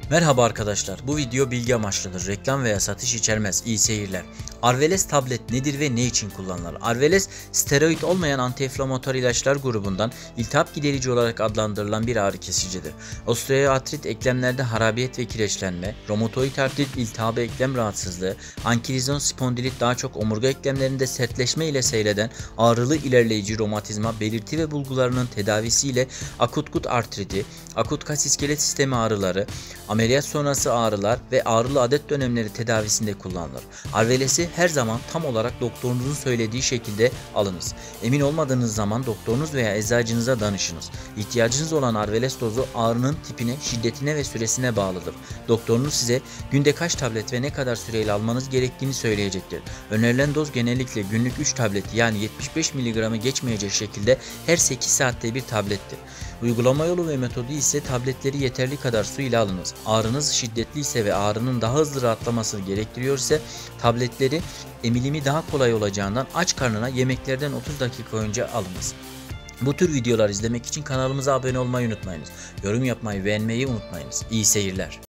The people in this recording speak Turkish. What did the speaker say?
Merhaba arkadaşlar, bu video bilgi amaçlıdır. Reklam veya satış içermez. İyi seyirler. Arveles tablet nedir ve ne için kullanılır? Arveles, steroid olmayan antiinflamatuar ilaçlar grubundan iltihap giderici olarak adlandırılan bir ağrı kesicidir. Osteoartrit, eklemlerde harabiyet ve kireçlenme, romatoid artrit, iltihabı eklem rahatsızlığı, ankilozan spondilit daha çok omurga eklemlerinde sertleşme ile seyreden ağrılı ilerleyici romatizma belirti ve bulgularının tedavisiyle akut gut artriti, akut kas iskelet sistemi ağrıları, ameliyat sonrası ağrılar ve ağrılı adet dönemleri tedavisinde kullanılır. Arveles'i her zaman tam olarak doktorunuzun söylediği şekilde alınız. Emin olmadığınız zaman doktorunuz veya eczacınıza danışınız. İhtiyacınız olan Arveles dozu ağrının tipine, şiddetine ve süresine bağlıdır. Doktorunuz size günde kaç tablet ve ne kadar süreyle almanız gerektiğini söyleyecektir. Önerilen doz genellikle günlük 3 tablet yani 75 mg'ı geçmeyecek şekilde her 8 saatte bir tablettir. Uygulama yolu ve metodu ise tabletleri yeterli kadar su ile alınız. Ağrınız şiddetli ise ve ağrının daha hızlı rahatlamasını gerektiriyor ise tabletleri emilimi daha kolay olacağından aç karnına yemeklerden 30 dakika önce alınız. Bu tür videolar izlemek için kanalımıza abone olmayı unutmayınız. Yorum yapmayı, beğenmeyi unutmayınız. İyi seyirler.